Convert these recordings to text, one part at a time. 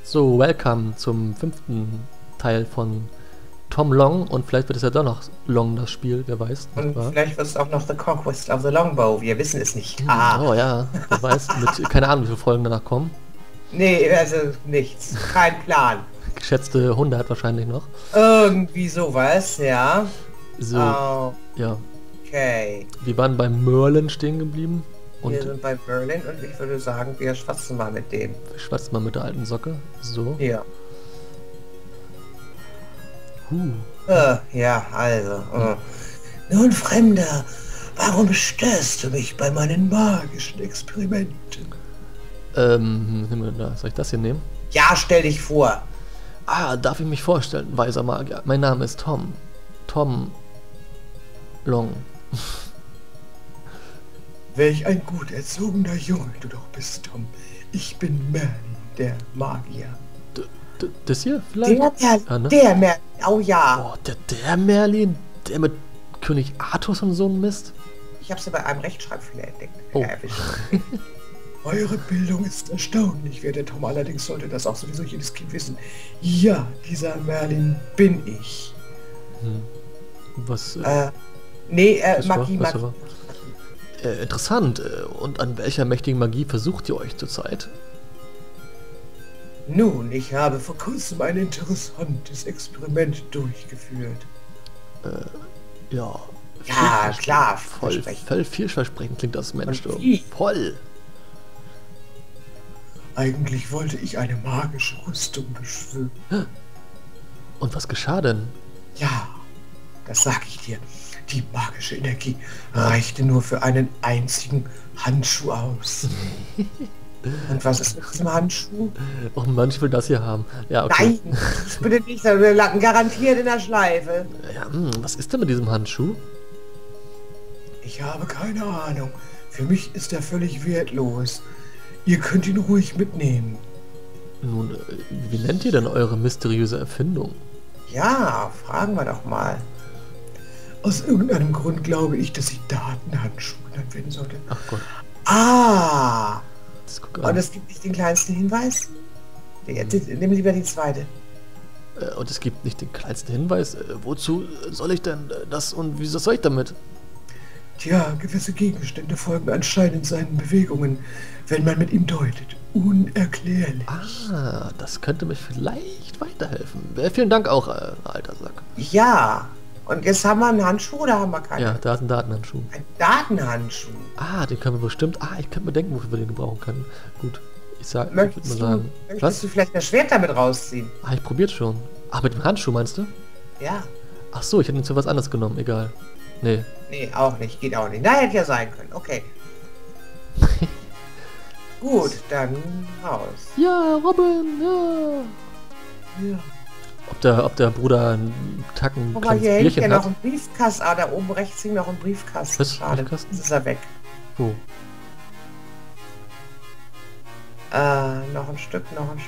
So, welcome zum 5. Teil von Tom Long und vielleicht wird es ja doch noch Long, das Spiel, wer weiß. Und vielleicht wird es auch noch The Conquest of the Longbow, wir wissen es nicht. Oh ja, wer weiß, mit keine Ahnung, wie viele Folgen danach kommen. Nee, also nichts, kein Plan. Geschätzte 100 wahrscheinlich noch. Irgendwie sowas, ja. So, ja. Okay. Wir waren bei Merlin stehen geblieben. Und Wir sind bei Merlin und ich würde sagen, wir schwatzen mal mit dem. wir schwatzen mal mit der alten Socke. So. Ja. Ja, also. Nun, Fremder, warum störst du mich bei meinen magischen Experimenten? Soll ich das hier nehmen? Ja, stell dich vor. Ah, darf ich mich vorstellen, weiser Magier. Mein Name ist Tom. Tom Long. Welch ein gut erzogener Junge du doch bist, Tom. Ich bin Merlin, der Magier. Das hier vielleicht? Der Merlin, oh ja. Oh, der Merlin? Der mit König Artus und so ein Mist? Ich habe sie bei einem Rechtschreibfehler entdeckt. Oh. Eure Bildung ist erstaunlich, werter Tom. Allerdings sollte das auch sowieso jedes Kind wissen. Ja, dieser Merlin bin ich. Was? Magie. Interessant. Und an welcher mächtigen Magie versucht ihr euch zurzeit? Nun, ich habe vor kurzem ein interessantes Experiment durchgeführt. Ja. Ja, klar. Voll vielversprechend klingt das, Mensch. Und wie? Voll. Eigentlich wollte ich eine magische Rüstung beschwören. Und was geschah denn? Ja, das sag ich dir. Die magische Energie reichte nur für einen einzigen Handschuh aus. Und was ist mit diesem Handschuh? Oh Mann, ich will das hier haben. Ja, okay. Nein, das bitte nicht, wir landen garantiert in der Schleife. Ja, was ist denn mit diesem Handschuh? Ich habe keine Ahnung. Für mich ist er völlig wertlos. Ihr könnt ihn ruhig mitnehmen. Nun, wie nennt ihr denn eure mysteriöse Erfindung? Ja, fragen wir doch mal. Aus irgendeinem Grund glaube ich, dass sie Datenhandschuh genannt werden sollte. Ach Gott. Ah! Und Und es gibt nicht den kleinsten Hinweis? Nimm lieber die zweite. Und es gibt nicht den kleinsten Hinweis? Wozu soll ich denn das und wieso soll ich damit? Tja, gewisse Gegenstände folgen anscheinend seinen Bewegungen, wenn man mit ihm deutet. Unerklärlich. Ah, das könnte mir vielleicht weiterhelfen. Vielen Dank auch, alter Sack. Ja. Und jetzt haben wir einen Handschuh oder haben wir keinen? Ja, da ist ein Datenhandschuh. Ein Datenhandschuh. Ah, den können wir bestimmt... Ah, ich könnte mir denken, wofür wir den gebrauchen können. Gut, ich würde mal sagen... Möchtest du vielleicht das Schwert damit rausziehen? Ah, ich probiert schon. Ah, mit dem Handschuh meinst du? Ja. Ach so, ich hätte ihn zu was anderes genommen, egal. Nee. Nee, auch nicht, geht auch nicht. Na, hätte ja sein können, okay. Gut, dann raus. Ja, Robin, ja. Ja. Ob der Bruder einen Tacken Guck mal, hier hängt Bierchen ja hat? noch ein Briefkasten. Ah, da oben rechts hing noch ein Briefkasten. Was? Schade, Briefkasten? jetzt ist er weg. Wo? Noch ein Stück.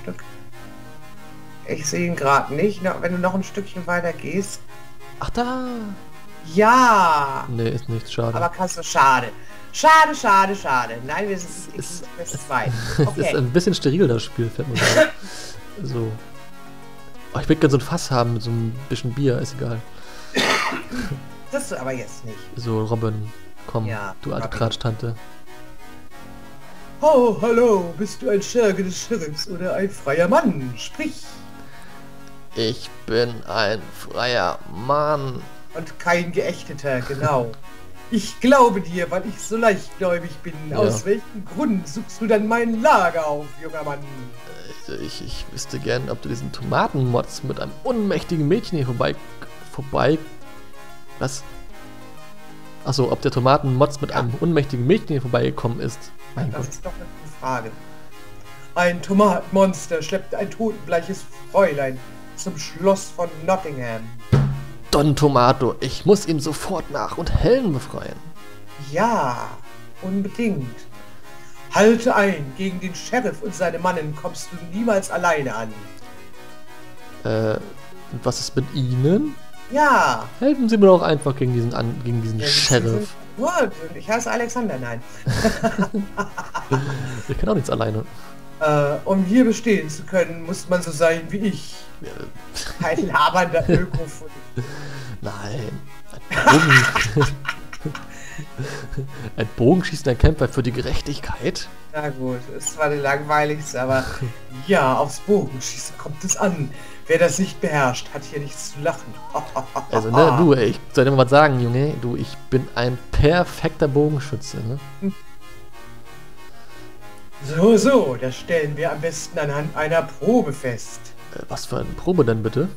Ich sehe ihn gerade nicht. Wenn du noch ein Stückchen weiter gehst. Ach, da. Ja! Nee, ist nichts, schade. Aber kannst du, schade. Schade. Nein, wir sind zwei. Es Okay. ist ein bisschen steril, das Spiel, fällt mir auf. So. Oh, ich würde gerne so ein Fass haben mit so ein bisschen Bier, ist egal. Das du aber jetzt nicht. So, Robin, komm, Ja, du alte Robin. Tratsch-Tante. Oh, hallo, bist du ein Scherge des Sheriffs oder ein freier Mann? Sprich! Ich bin ein freier Mann. Und kein Geächteter, genau. Ich glaube dir, weil ich so leichtgläubig bin. Ja. Aus welchem Grund suchst du dann mein Lager auf, junger Mann? Ich wüsste gern, ob du diesen Tomatenmotz mit einem unmächtigen Mädchen hier vorbei... Was? Achso, ob der Tomatenmotz mit einem unmächtigen Mädchen hier vorbeigekommen ist. Mein Das Gott. ist doch eine gute Frage. Ein Tomatenmonster schleppte ein totenbleiches Fräulein zum Schloss von Nottingham. Don Tomato, ich muss ihm sofort nach und Helen befreien. Ja, unbedingt. Halte ein, gegen den Sheriff und seine Mannen kommst du niemals alleine an. Und was ist mit Ihnen? Ja. Helfen Sie mir doch einfach gegen diesen Sheriff. Gut, ich heiße Alexander, nein. Ich kann auch nichts alleine. Um hier bestehen zu können, muss man so sein wie ich. Ein labernder Öko. Nein. Ein bogenschießender Kämpfer für die Gerechtigkeit? Na gut, es war die langweiligste, aber ja, aufs Bogenschießen kommt es an. Wer das nicht beherrscht, hat hier nichts zu lachen. Also, ne, du, ich soll dir mal was sagen, Junge. Du, ich bin ein perfekter Bogenschütze, ne? So, das stellen wir am besten anhand einer Probe fest. Was für eine Probe denn bitte?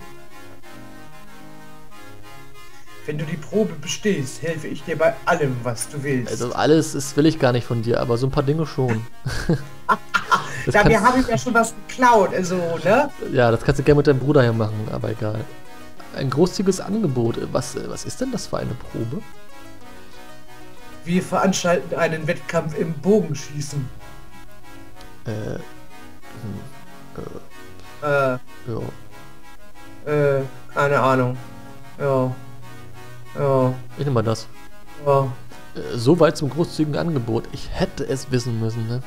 Wenn du die Probe bestehst, helfe ich dir bei allem, was du willst. Also alles ist, will ich gar nicht von dir, aber so ein paar Dinge schon. Ja, wir haben ja schon was geklaut, also, ne? Ja, das kannst du gerne mit deinem Bruder hier machen, aber egal. Ein großzügiges Angebot. Was ist denn das für eine Probe? Wir veranstalten einen Wettkampf im Bogenschießen. Ja. Keine Ahnung. Ja. Ich nehme mal das. Ja. Soweit zum großzügigen Angebot. Ich hätte es wissen müssen, ne?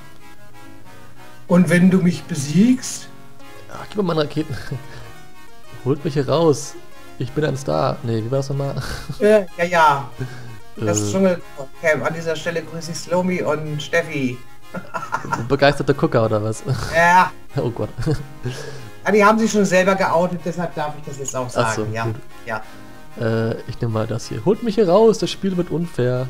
Und wenn du mich besiegst? Ja, gib mir mal Raketen. Holt mich hier raus. Ich bin ein Star. Nee, wie war das nochmal? Ja. Das Dschungelcamp. An dieser Stelle grüße ich Slomi und Steffi. Begeisterte Gucker oder was? Ja. Oh Gott. Ja, die haben sich schon selber geoutet, deshalb darf ich das jetzt auch sagen. Ach so, ja. gut. Ja. Ich nehme mal das hier. Holt mich hier raus, das Spiel wird unfair.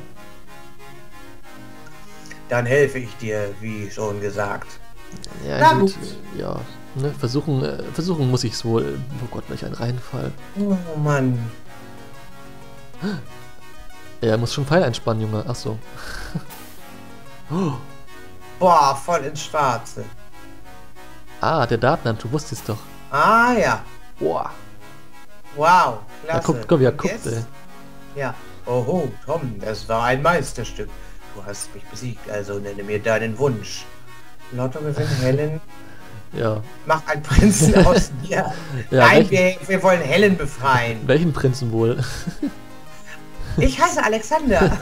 Dann helfe ich dir, wie schon gesagt. Ja, Na gut. gut. Ja, ne, versuchen muss ich es wohl. Oh Gott, welch ein Reinfall. Oh Mann. Er muss schon Pfeil einspannen, Junge. Ach so. Oh. Boah, voll ins Schwarze. Ah, der Datenhand, du wusstest doch. Ah ja. Boah. Wow, Ja, klasse. guck, wie er Und guckt, jetzt? ey. Ja. Oho, Tom, das war ein Meisterstück. Du hast mich besiegt, also nenne mir deinen Wunsch. Lotto gewinnt Helen. Ja. Mach einen Prinzen aus mir. Ja, Nein, welchen- wir wollen Helen befreien. Welchen Prinzen wohl? Ich heiße Alexander.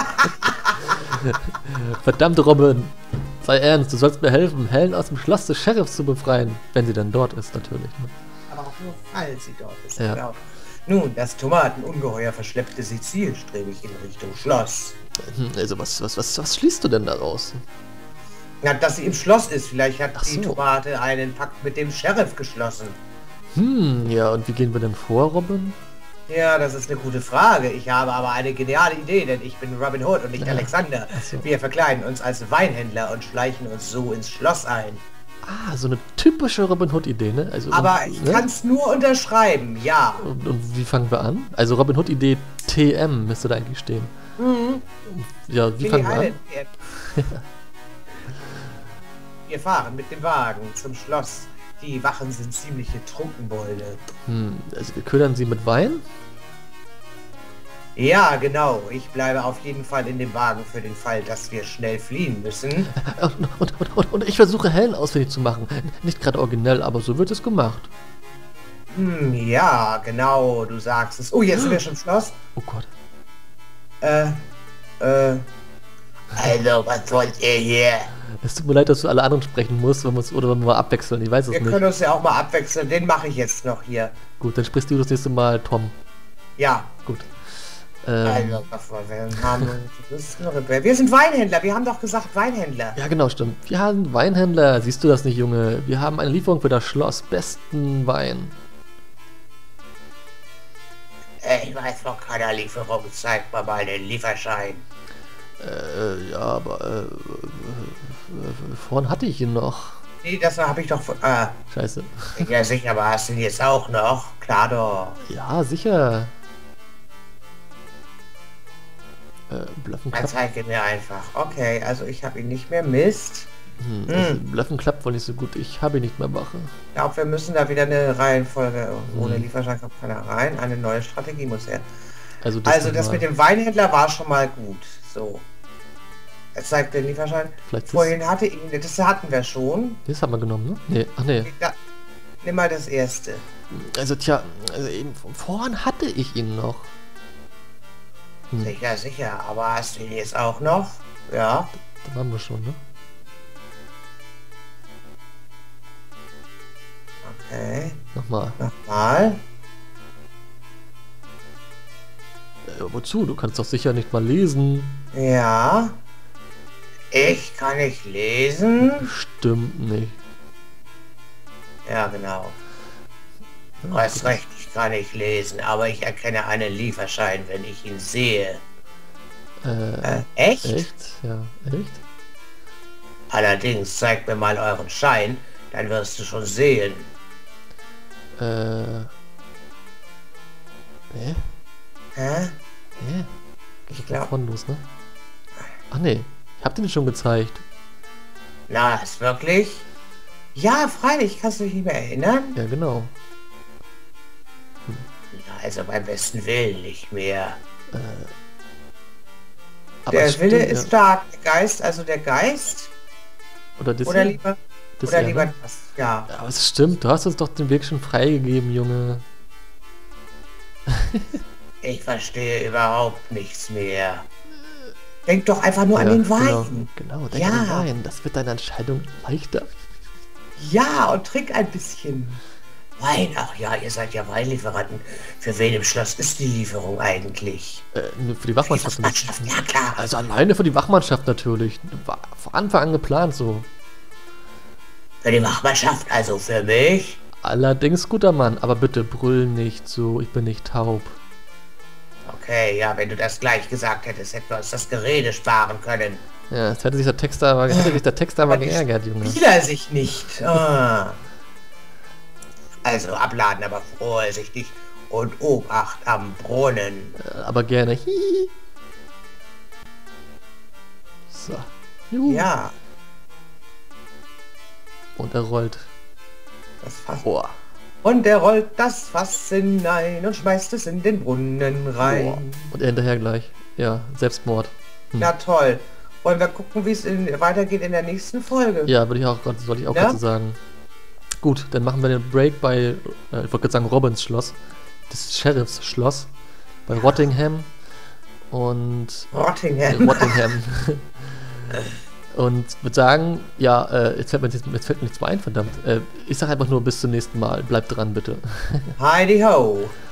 Verdammt, Robin. Sei ernst, du sollst mir helfen, Helen aus dem Schloss des Sheriffs zu befreien. Wenn sie denn dort ist, natürlich. Ne? Aber auch nur falls sie dort ist. Ja. Genau. Nun, das Tomatenungeheuer verschleppte sie zielstrebig in Richtung Schloss. Also, was schließt du denn daraus? Na, dass sie im Schloss ist. Vielleicht hat Ach die so. Tomate einen Pakt mit dem Sheriff geschlossen. Ja, und wie gehen wir denn vor, Robin? Ja, das ist eine gute Frage. Ich habe aber eine geniale Idee, denn ich bin Robin Hood und nicht Ja. Alexander. Ach so. Wir verkleiden uns als Weinhändler und schleichen uns so ins Schloss ein. Ah, so eine typische Robin Hood-Idee, ne? Also, Aber ich kann es nur unterschreiben, ja. Und wie fangen wir an? Also Robin Hood-Idee TM müsste da eigentlich stehen. Ja, wie Billy fangen wir an? Island. Wir fahren mit dem Wagen zum Schloss. Die Wachen sind ziemliche Trunkenbolde. Also wir ködern sie mit Wein? Ja, genau. Ich bleibe auf jeden Fall in dem Wagen für den Fall, dass wir schnell fliehen müssen. Und ich versuche Helen ausfindig zu machen. Nicht gerade originell, aber so wird es gemacht. Ja, genau. Du sagst es. Oh, jetzt sind wir schon im Schloss. Oh Gott. Also, was wollt ihr hier? Es tut mir leid, dass du alle anderen sprechen musst, oder wenn wir mal abwechseln. Ich weiß es Wir nicht. können uns ja auch mal abwechseln. Den mache ich jetzt noch hier. Gut, dann sprichst du das nächste Mal Tom. Ja. Gut. Also, was wir haben. Wir sind Weinhändler. Wir haben doch gesagt Weinhändler. Ja, genau, stimmt. Wir haben Weinhändler. Siehst du das nicht, Junge? Wir haben eine Lieferung für das Schloss. Besten Wein. Ich weiß von keiner Lieferung. Zeig mir mal den Lieferschein. Ja, aber vorhin hatte ich ihn noch. Nee, das habe ich doch von... Scheiße. Ja, sicher, aber hast du ihn jetzt auch noch? Klar doch. Ja, sicher. Dann Bluffenklapp. zeig ihn mir einfach. Okay, also ich habe ihn nicht mehr. Mist. Also Bluffenklapp wohl nicht so gut. Ich habe ihn nicht mehr wache. Ich glaube, wir müssen da wieder eine Reihenfolge... Ohne Lieferschein kommt keiner rein. Eine neue Strategie muss her. Also Das nochmal. mit dem Weinhändler war schon mal gut. So. Jetzt zeigt der Lieferschein. Vielleicht Vorhin hatte ihn... Das hatten wir schon. das haben wir genommen, ne? Nee, ach nee. Nimm mal das erste. Also tja, also eben vorhin hatte ich ihn noch. Sicher, sicher. Aber hast du ihn jetzt auch noch? Ja. Da waren wir schon, ne? Nochmal. Nochmal. Wozu? Du kannst doch sicher nicht mal lesen. Ja. Ich kann nicht lesen. Stimmt nicht. Ja, genau. Ja, Du hast gut. recht, ich kann nicht lesen, aber ich erkenne einen Lieferschein, wenn ich ihn sehe. Echt? Echt? Ja, echt? Allerdings, zeig mir mal euren Schein, dann wirst du schon sehen. Hä? Hä? Hä? Ich glaube. Von los, ne? Ach nee, ich hab den schon gezeigt. Na, ist wirklich? Ja, freilich, kannst du dich nicht mehr erinnern? Ja, genau. Na, also beim besten Willen nicht mehr. Aber Der es Wille stimmt, ist stark, der Geist, also der Geist? Oder das Oder hier? lieber, Das oder hier, lieber ne? das? Ja. Ja, aber es stimmt, du hast uns doch den Weg schon freigegeben, Junge. Ich verstehe überhaupt nichts mehr. Denk doch einfach nur an Ja, den Wein. Genau, denk Ja. an den Wein. Das wird deine Entscheidung leichter. Ja, und trink ein bisschen. Wein, ach ja, ihr seid ja Weinlieferanten. Für wen im Schloss ist die Lieferung eigentlich? Nur für die Wachmannschaft. Mannschaft, ja klar. Also alleine für die Wachmannschaft natürlich. War von Anfang an geplant so. Für die Wachmannschaft, also für mich. Allerdings, guter Mann, aber bitte brüll nicht so, ich bin nicht taub. Okay, ja, wenn du das gleich gesagt hättest, hätten wir uns das Gerede sparen können. Ja, jetzt hätte sich der Text aber Aber die geärgert, Junge. Spieler sich nicht. Ah. Also abladen, aber vorsichtig und Obacht am Brunnen. Aber gerne. Hihi. So. Juhu. Ja, Und er rollt. das Fass. Boah. Und er rollt das Fass hinein und schmeißt es in den Brunnen rein. Boah. Und er hinterher gleich. Ja, Selbstmord. Na toll. Wollen wir gucken, wie es weitergeht in der nächsten Folge? Ja, würde ich auch gerade, soll ich auch Ja? dazu sagen. Gut, dann machen wir den Break bei, ich wollte gerade sagen Robins Schloss, des Sheriffs Schloss, bei Rottingham und Rottingham. Rottingham. Und würde sagen, ja, jetzt fällt mir nichts mehr ein, verdammt. Ich sage einfach nur bis zum nächsten Mal. Bleibt dran, bitte. Heidi ho.